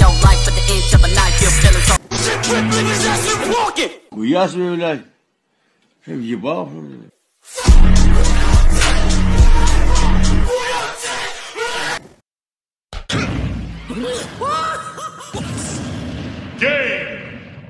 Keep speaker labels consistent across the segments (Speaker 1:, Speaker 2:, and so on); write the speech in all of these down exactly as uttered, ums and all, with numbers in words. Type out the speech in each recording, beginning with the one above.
Speaker 1: your life for the inch of a knife. You're feeling so.
Speaker 2: Хуя себе, блядь. Ты въебал, блядь.
Speaker 3: Game!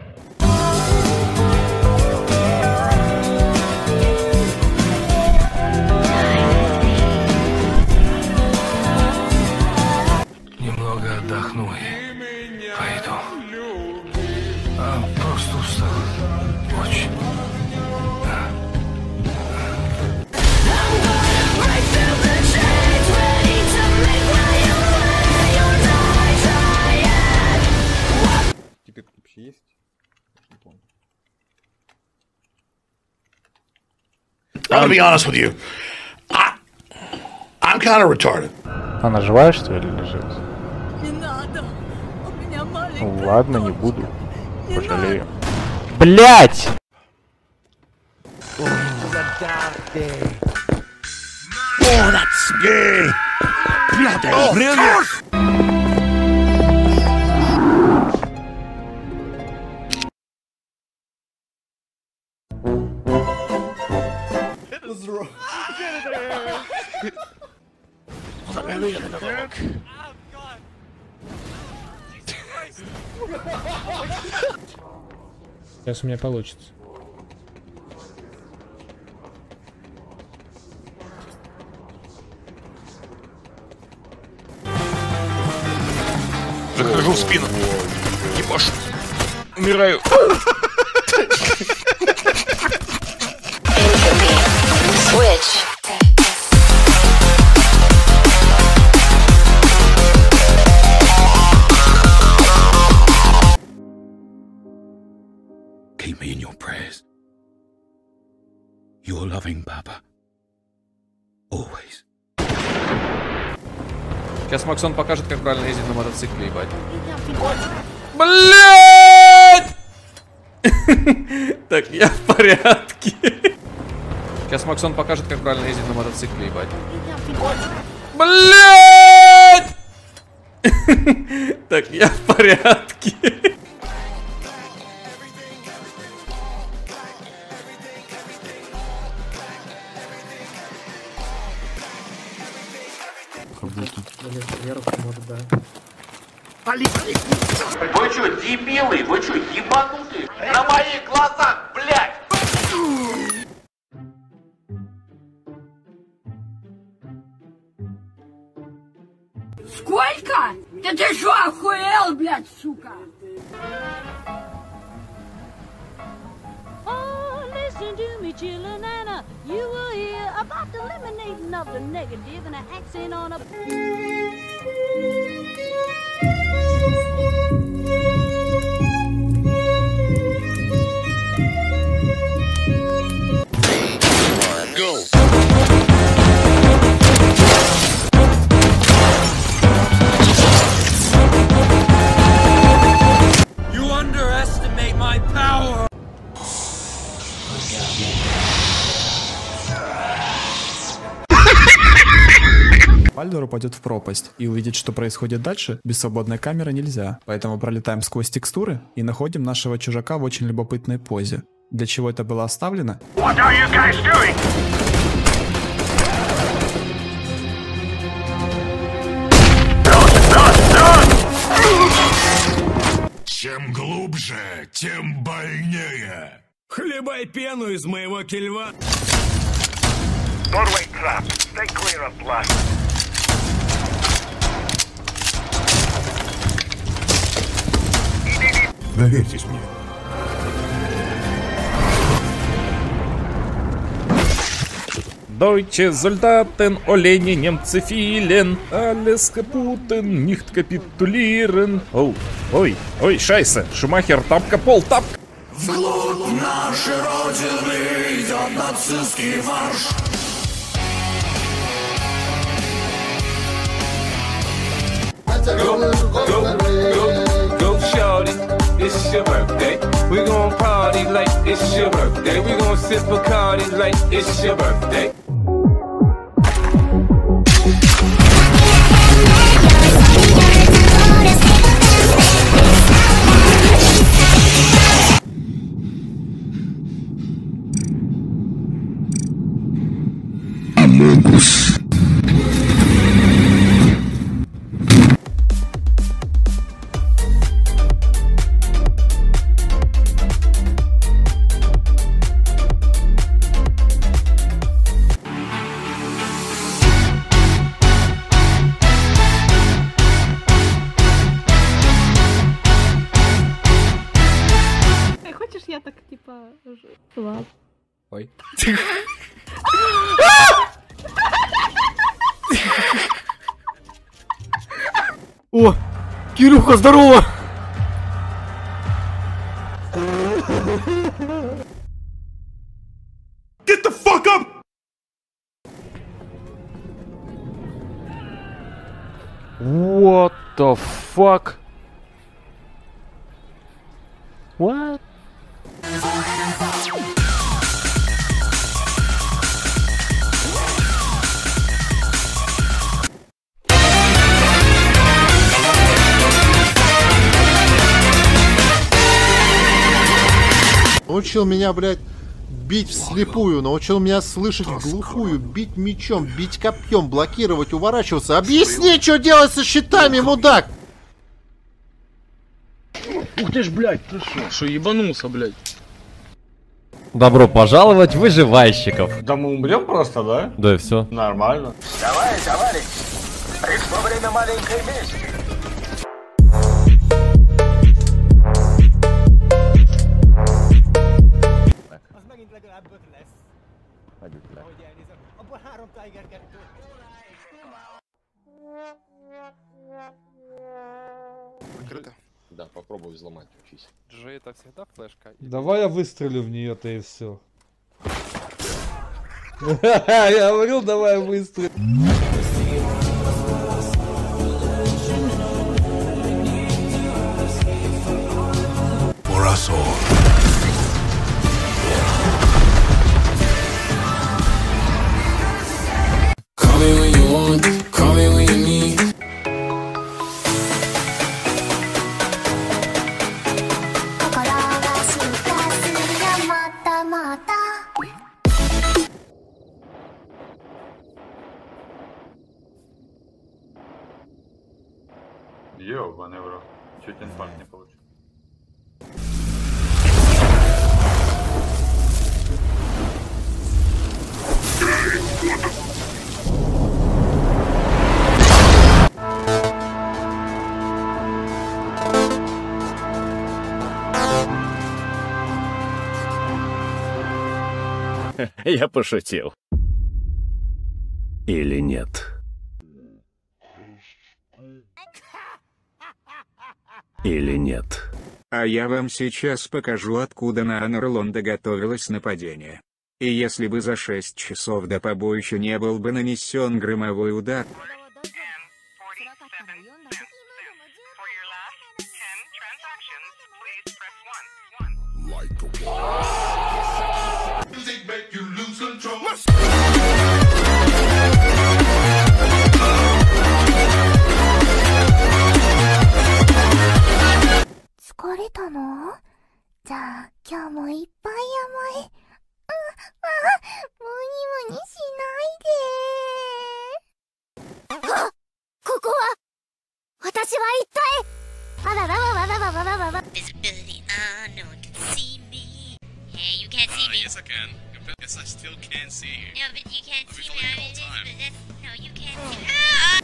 Speaker 4: Немного отдохну и пойду. А, просто устал. Очень. Да.
Speaker 5: Теперь вообще есть? Не помню.
Speaker 3: I'm gonna be honest with you. I, I'm kind of retarded.
Speaker 6: Она живая, что ли, лежит?
Speaker 1: Не надо. У меня маленькая.
Speaker 6: Ну ладно, не буду. Пожалею. Блять!
Speaker 3: Oh, that's gay. Bloody oh, brilliant.
Speaker 5: What's wrong?
Speaker 7: Сейчас у меня получится.
Speaker 4: Захожу в спину. Ебаш. Умираю.
Speaker 8: Switch.
Speaker 3: Keep me in your prayers. Your loving Papa. Always.
Speaker 9: Сейчас Максон покажет, как правильно ездить на мотоцикле, ебать. Блять! Так, я в порядке. Сейчас Максон покажет, как правильно ездить на мотоцикле, ебать. Блять! Так, я в порядке.
Speaker 2: Вы чё, дебилы? Вы чё, ебанутые? На моих глазах, блядь!
Speaker 1: Сколько? Да ты что, охуел, блядь, сука?
Speaker 10: Listen to me, chillin' Anna. You will hear about the eliminating of the negative and an accent on a.
Speaker 3: Go.
Speaker 2: You underestimate my power!
Speaker 11: Бальдор упадет в пропасть, и увидеть, что происходит дальше, без свободной камеры нельзя. Поэтому пролетаем сквозь текстуры и находим нашего чужака в очень любопытной позе. Для чего это было оставлено?
Speaker 3: What are you guys doing? Чем глубже, тем больнее.
Speaker 2: Хлебай пену из моего кильва.
Speaker 3: Doorway trap. Stay clear of blood. Доверьтесь мне.
Speaker 7: Deutsche Soldaten, олени, немцы филен, alles kaputten, nicht kapitulieren. Оу, ой, ой, шайсе, Шумахер, тапка, пол, тапка.
Speaker 3: Вглубь нашей родины идет нацистский марш.
Speaker 4: Go, go, go, go, shorty, it's your birthday. We gon' party like it's your birthday. We gon' sip Bacardi like it's your birthday.
Speaker 8: Notice
Speaker 9: Ой.
Speaker 12: О, Кирюха, здорово!
Speaker 3: Get the fuck up!
Speaker 12: What the fuck? What?
Speaker 13: Научил меня, блядь, бить вслепую, научил меня слышать вглухую, бить мечом, бить копьем, блокировать, уворачиваться. Объясни, что делать со щитами, мудак!
Speaker 14: Ух ты ж, блядь, ты шо? Шо, ебанулся, блядь?
Speaker 12: Добро пожаловать в выживальщиков.
Speaker 14: Да мы умрем просто, да?
Speaker 12: Да и все.
Speaker 14: Нормально.
Speaker 2: Давай, товарищ, пришло время маленькой мести.
Speaker 15: Открыто? Да, попробуй взломать, учись.
Speaker 9: Джей, это всегда флешка.
Speaker 16: Давай я выстрелю в нее-то и все. Я говорил, давай выстрелю.
Speaker 3: For us all.
Speaker 17: Call me when you want, call me when you need.
Speaker 18: Ёбаный в рот. Чуть инфаркт не получил.
Speaker 6: Я пошутил. Или нет? Или нет?
Speaker 19: А я вам сейчас покажу, откуда на Анерлонда готовилось нападение. И если бы за шесть часов до побоища не был бы нанесен громовой удар...
Speaker 20: Visibility on, no one can see me. Hey, you can't see
Speaker 21: uh,
Speaker 20: me.
Speaker 21: Yes, I can. Yes, I still can see you.
Speaker 20: No, but you can't
Speaker 21: I'll be
Speaker 20: see me.
Speaker 21: filming
Speaker 20: I
Speaker 21: the
Speaker 20: mean,
Speaker 21: whole time.
Speaker 20: that's, no, you can't see me. Ah!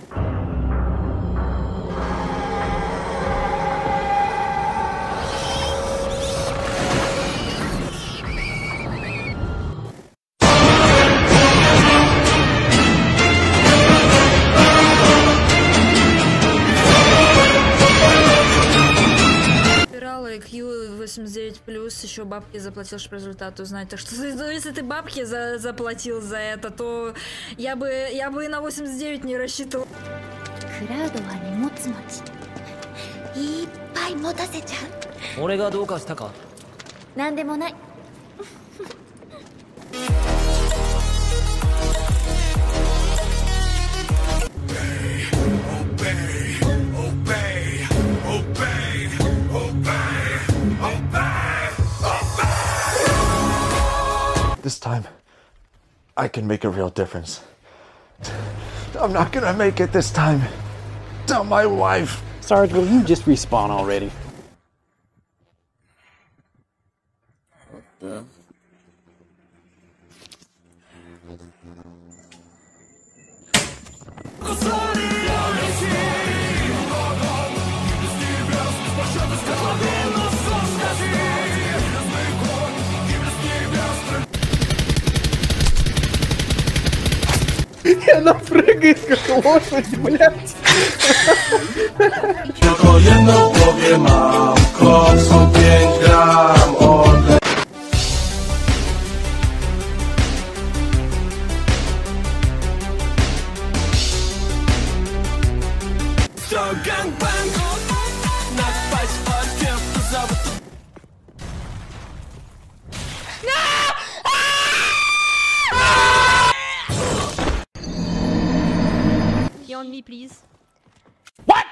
Speaker 22: Кью восемьдесят девять плюс еще бабки заплатил, чтобы результат узнать. Так что ну, если ты бабки за заплатил за это, то я бы я бы и на восемьдесят девять не рассчитывал.
Speaker 10: Краудは荷物持ち。いっぱい持たせちゃう。
Speaker 23: 俺がどうかしたか。
Speaker 10: なんでもない。
Speaker 24: This time, I can make a real difference. I'm not gonna make it this time. Tell my wife.
Speaker 25: Sarge, will you just respawn already?
Speaker 23: What the?
Speaker 1: И она прыгает, как лошадь, блядь.
Speaker 4: On me, please.
Speaker 3: What?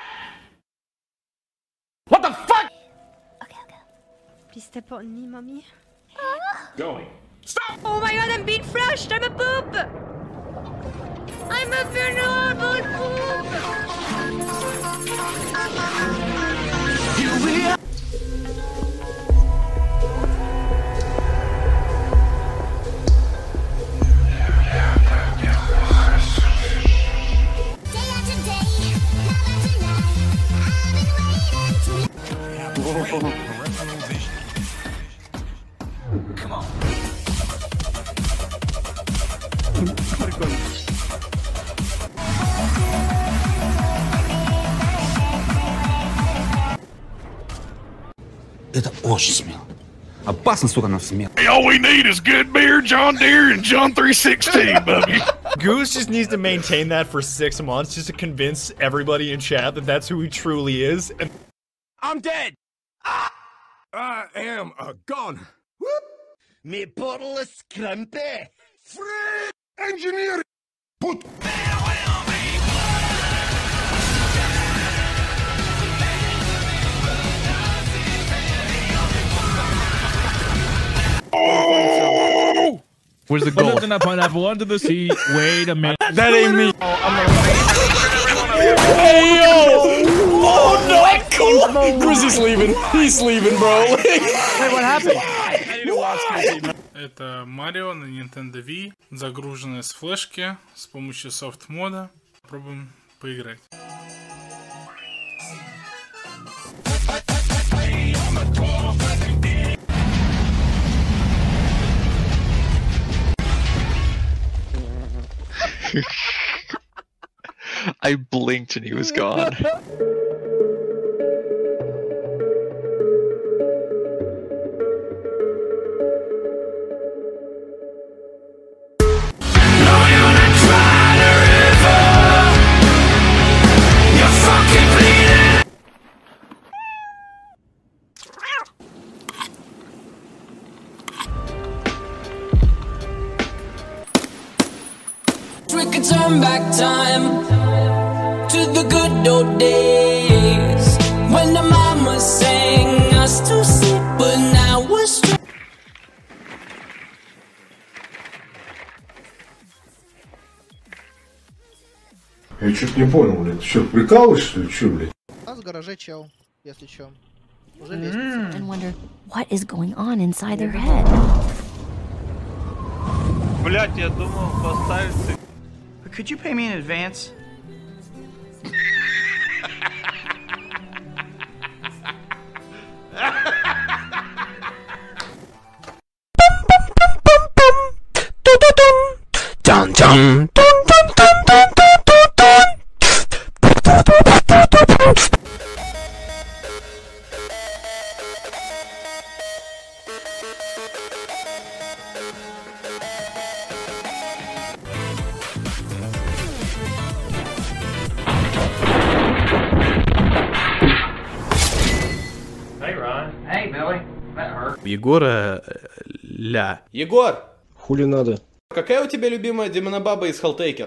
Speaker 3: What the fuck?
Speaker 4: Okay, okay. Please step on me, mommy.
Speaker 3: Going. Stop!
Speaker 4: Oh my god, I'm being flushed! I'm a poop! I'm a vulnerable poop! Here we are!
Speaker 3: Come on.
Speaker 5: Это очень смело. Опасно, сука, но смело.
Speaker 3: All we need is good beer, John Deere, and John three sixteen, baby.
Speaker 7: Goose just needs to maintain that for six months just to convince everybody in chat that that's who he truly is. And
Speaker 11: I'm dead. Ah! I am a gone.
Speaker 26: Me bottle of scrumpy.
Speaker 11: Free engineer. Put.
Speaker 3: Oh!
Speaker 27: Where's the goal? Put it in a pineapple under the sea. Wait a minute.
Speaker 7: that ain't me.
Speaker 27: Hey yo!
Speaker 7: Oh no!
Speaker 27: Grizzly's leaving. He's leaving, bro.
Speaker 7: Hey, what happened?
Speaker 28: Это Марио на Nintendo Wii, загруженное с флешки с помощью софт-мода. Попробуем поиграть.
Speaker 29: I blinked and he was gone.
Speaker 17: We could turn back time to the good old days when the mama sang us to sleep, but now we're strong.
Speaker 30: Я чуть не понял, блядь. Ты что, прикалываешься, что ли? Че, блядь?
Speaker 31: У нас в гараже чел, если чё. Уже
Speaker 32: lестница. And wonder what is going on inside their head.
Speaker 33: Блядь, я думал поставить.
Speaker 34: Could you pay me in advance?
Speaker 17: Dun dun dun dun dun dun dun dun.
Speaker 35: Hey Ron. Hey Billy. That hurt.
Speaker 7: Егора... ля.
Speaker 36: Егор!
Speaker 30: Хули надо?
Speaker 36: Какая у тебя любимая демонобаба из Helltaker?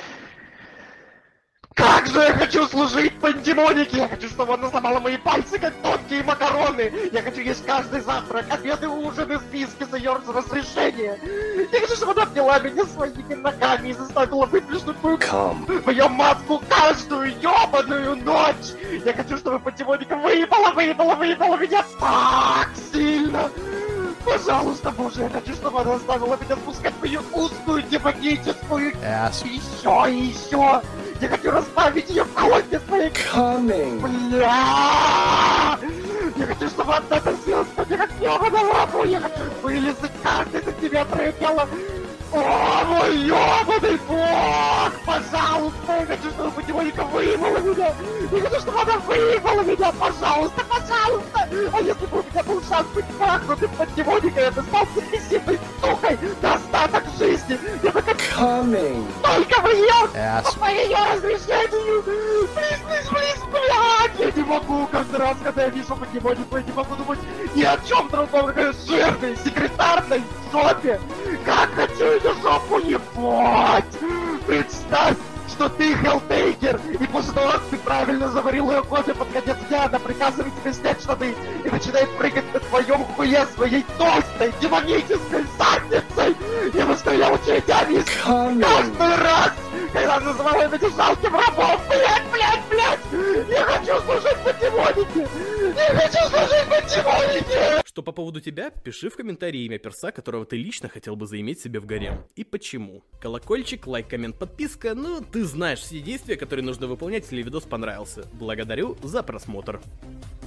Speaker 2: Как же я хочу служить пандемонике! Я хочу, чтобы она сломала мои пальцы, как тонкие макароны! Я хочу есть каждый завтрак, обеды, ужины, списки за ее разрешение! Я хочу, чтобы она обняла меня своими ногами и заставила выплеснуть мою, мою матку каждую ёбаную ночь! Я хочу, чтобы пандемоника выебала, выебала, выебала меня так сильно! Пожалуйста, Боже, я хочу, чтобы она заставила меня спускать мою узкую демоническую...
Speaker 7: Yes.
Speaker 2: Еще и еще! Я хочу разбавить ее кровью своей... Coming! Бля! Я хочу, чтобы одна носилась ко мне как ёба на лапу! Я хочу вылезать каждый сантиметр ее тела! О, мой ёбаный бог! Пожалуйста, я хочу, чтобы потихоньку выебала меня! Я хочу, чтобы она выебала меня! Пожалуйста, пожалуйста! А если бы у меня был шанс быть махнутым под демоникой, я бы стал депрессивной сукой до остаток жизни! Я бы как... Coming! Только в ее...
Speaker 1: Yes.
Speaker 2: По ее разрешению! Плиз, плиз, плиз, блядь! Я не могу каждый раз, когда я вижу под демонику, я не могу думать ни о чем другом, как о жирной, секретарной жопе! Как хочу эту жопу ебать! Представь, что ты Хеллтейкер, и после того, как ты правильно заварил ее кофе под конец дня, она приказывает тебе снять штаны и начинает прыгать на твоем хуе своей толстой демонической задницей! Я бы стрелял очередями каждый раз, когда называла меня жалким рабом! Блять, блять, блять! Я хочу служить по демонике! Я хочу служить по демонике!
Speaker 36: Что по поводу тебя, пиши в комментарии имя перса, которого ты лично хотел бы заиметь себе в гарем. И почему. Колокольчик, лайк, коммент, подписка, ну ты знаешь все действия, которые нужно выполнять, если видос понравился. Благодарю за просмотр.